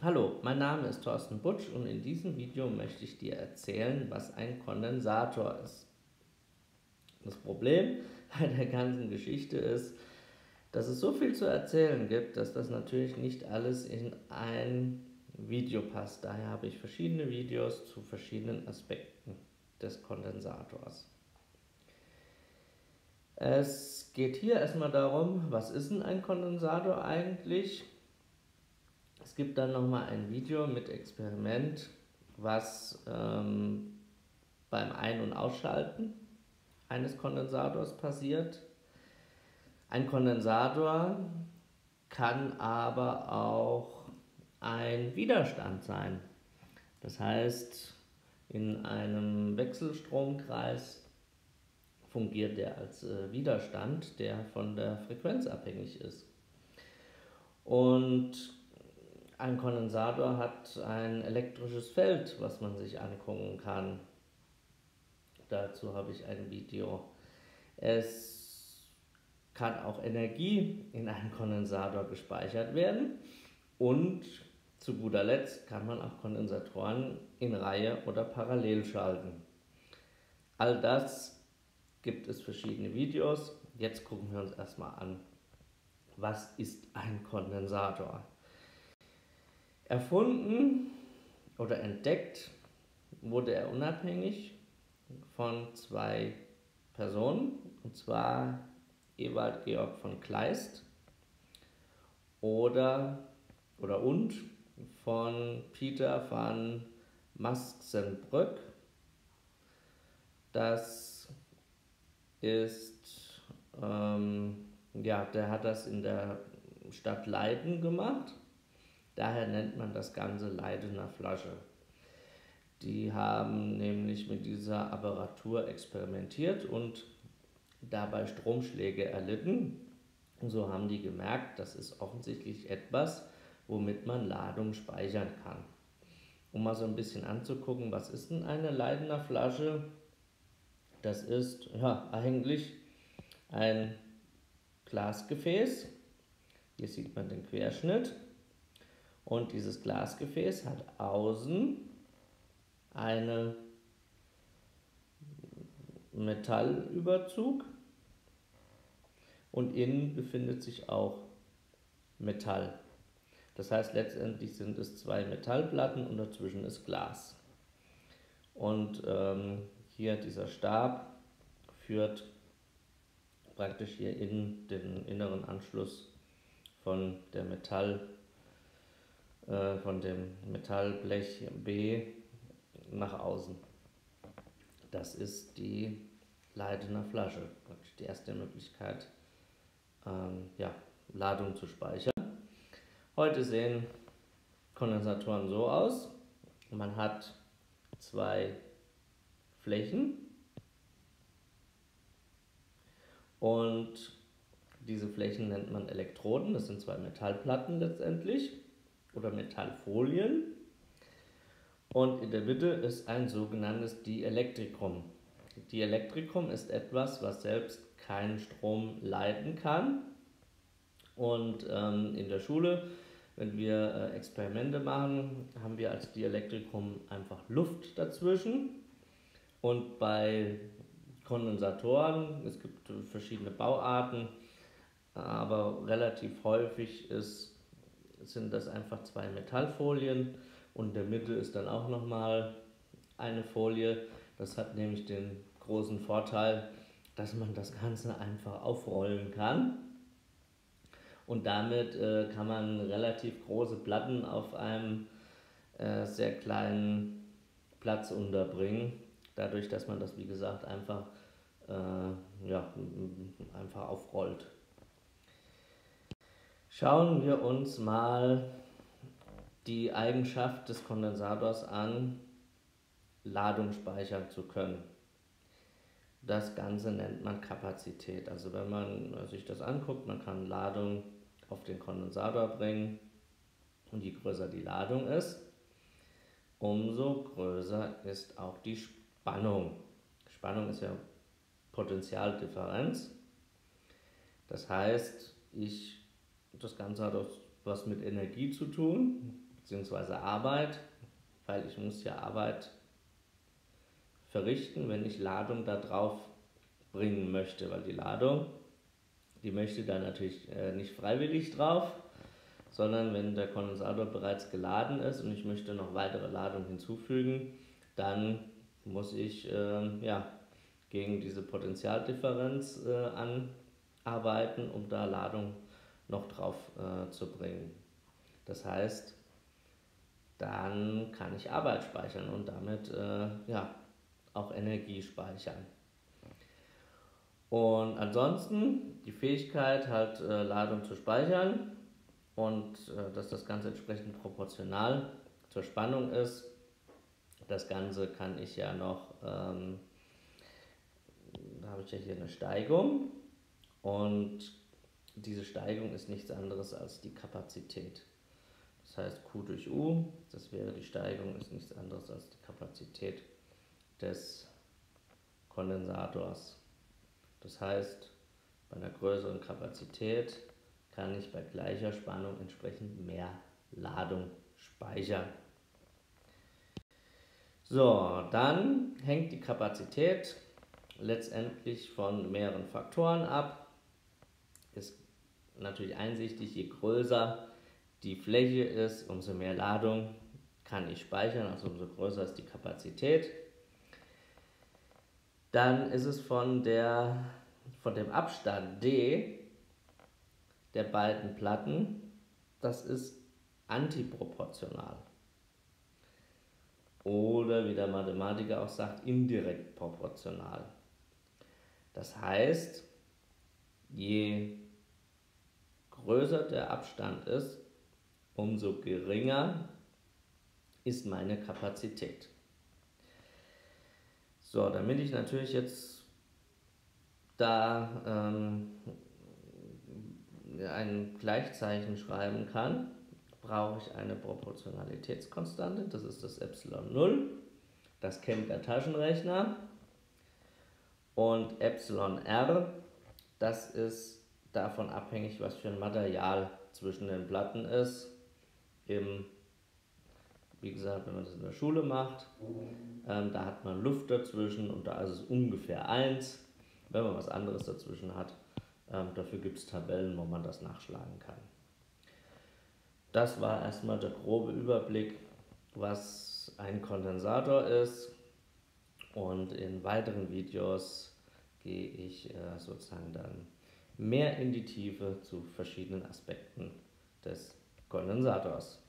Hallo, mein Name ist Thorsten Butsch und in diesem Video möchte ich dir erzählen, was ein Kondensator ist. Das Problem bei der ganzen Geschichte ist, dass es so viel zu erzählen gibt, dass das natürlich nicht alles in ein Video passt. Daher habe ich verschiedene Videos zu verschiedenen Aspekten des Kondensators. Es geht hier erstmal darum, was ist denn ein Kondensator eigentlich? Es gibt dann nochmal ein Video mit Experiment, was beim Ein- und Ausschalten eines Kondensators passiert. Ein Kondensator kann aber auch ein Widerstand sein. Das heißt, in einem Wechselstromkreis fungiert der als Widerstand, der von der Frequenz abhängig ist. Und ein Kondensator hat ein elektrisches Feld, was man sich angucken kann. Dazu habe ich ein Video. Es kann auch Energie in einem Kondensator gespeichert werden und zu guter Letzt kann man auch Kondensatoren in Reihe oder parallel schalten. All das gibt es verschiedene Videos. Jetzt gucken wir uns erstmal an, was ist ein Kondensator? Erfunden oder entdeckt wurde er unabhängig von zwei Personen, und zwar Ewald Georg von Kleist und von Pieter van Massenbrück. Das ist, der hat das in der Stadt Leiden gemacht. Daher nennt man das Ganze Leidener Flasche. Die haben nämlich mit dieser Apparatur experimentiert und dabei Stromschläge erlitten. Und so haben die gemerkt, das ist offensichtlich etwas, womit man Ladung speichern kann. Um mal so ein bisschen anzugucken, was ist denn eine Leidener Flasche? Das ist eigentlich ein Glasgefäß. Hier sieht man den Querschnitt. Und dieses Glasgefäß hat außen einen Metallüberzug und innen befindet sich auch Metall. Das heißt, letztendlich sind es zwei Metallplatten und dazwischen ist Glas. Und hier dieser Stab führt praktisch hier in den inneren Anschluss von dem Metallblech B nach außen. Das ist die Leidener Flasche, praktisch die erste Möglichkeit, Ladung zu speichern. Heute sehen Kondensatoren so aus: Man hat zwei Flächen und diese Flächen nennt man Elektroden. Das sind zwei Metallplatten letztendlich oder Metallfolien. Und in der Mitte ist ein sogenanntes Dielektrikum. Dielektrikum ist etwas, was selbst keinen Strom leiten kann. Und in der Schule, wenn wir Experimente machen, haben wir als Dielektrikum einfach Luft dazwischen. Und bei Kondensatoren, es gibt verschiedene Bauarten, aber relativ häufig sind das einfach zwei Metallfolien und in der Mitte ist dann auch nochmal eine Folie. Das hat nämlich den großen Vorteil, dass man das Ganze einfach aufrollen kann. Und damit kann man relativ große Platten auf einem sehr kleinen Platz unterbringen. Dadurch, dass man das, wie gesagt, einfach aufrollt. Schauen wir uns mal die Eigenschaft des Kondensators an, Ladung speichern zu können. Das Ganze nennt man Kapazität. Also wenn man sich das anguckt, man kann Ladung auf den Kondensator bringen und je größer die Ladung ist, umso größer ist auch die Spannung. Spannung ist ja Potentialdifferenz. Das heißt, das Ganze hat auch was mit Energie zu tun. bzw. Arbeit, weil ich muss ja Arbeit verrichten, wenn ich Ladung da drauf bringen möchte, weil die Ladung, die möchte da natürlich nicht freiwillig drauf, sondern wenn der Kondensator bereits geladen ist und ich möchte noch weitere Ladung hinzufügen, dann muss ich gegen diese Potentialdifferenz anarbeiten, um da Ladung noch drauf zu bringen. Das heißt, dann kann ich Arbeit speichern und damit auch Energie speichern. Und ansonsten die Fähigkeit, halt Ladung zu speichern und dass das Ganze entsprechend proportional zur Spannung ist. Das Ganze kann ich ja noch, da habe ich ja hier eine Steigung und diese Steigung ist nichts anderes als die Kapazität. Das heißt Q durch U, das wäre die Steigung, ist nichts anderes als die Kapazität des Kondensators. Das heißt, bei einer größeren Kapazität kann ich bei gleicher Spannung entsprechend mehr Ladung speichern. So, dann hängt die Kapazität letztendlich von mehreren Faktoren ab. Ist natürlich einsichtig, je größer die Fläche ist, umso mehr Ladung kann ich speichern, also umso größer ist die Kapazität. Dann ist es von dem Abstand D der beiden Platten, das ist antiproportional. Oder wie der Mathematiker auch sagt, indirekt proportional. Das heißt, je größer der Abstand ist, umso geringer ist meine Kapazität. So, damit ich natürlich jetzt da ein Gleichzeichen schreiben kann, brauche ich eine Proportionalitätskonstante, das ist das ε0, das kennt der Taschenrechner, und εr, das ist davon abhängig, was für ein Material zwischen den Platten ist. Wie gesagt, wenn man das in der Schule macht, da hat man Luft dazwischen und da ist es ungefähr 1. Wenn man was anderes dazwischen hat, dafür gibt es Tabellen, wo man das nachschlagen kann. Das war erstmal der grobe Überblick, was ein Kondensator ist, und in weiteren Videos gehe ich sozusagen dann mehr in die Tiefe zu verschiedenen Aspekten des Kondensators.